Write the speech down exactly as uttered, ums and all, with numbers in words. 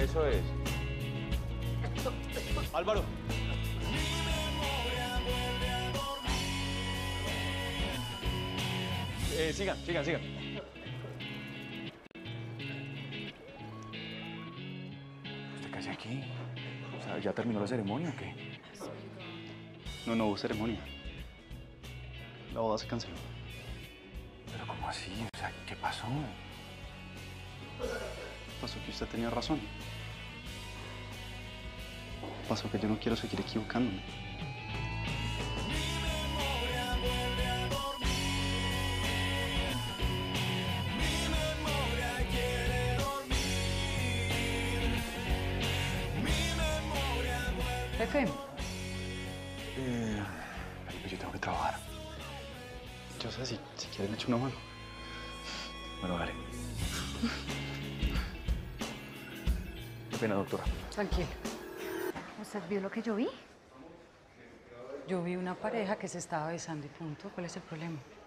Eso es. Álvaro. Eh, sigan, sigan, sigan. ¿Usted qué hace aquí? O sea, ¿ya terminó la ceremonia o qué? No, no hubo ceremonia. La boda se canceló. ¿Pero cómo así? O sea, ¿qué pasó? Pasó que usted tenía razón. Pasó que yo no quiero seguir equivocándome. Jefe. Eh, pues yo tengo que trabajar. Yo sé, si, si quiere me echo una mano. Bueno, dale. Qué pena, doctora. Tranquilo. ¿Usted vio lo que yo vi? Yo vi una pareja que se estaba besando y punto. ¿Cuál es el problema?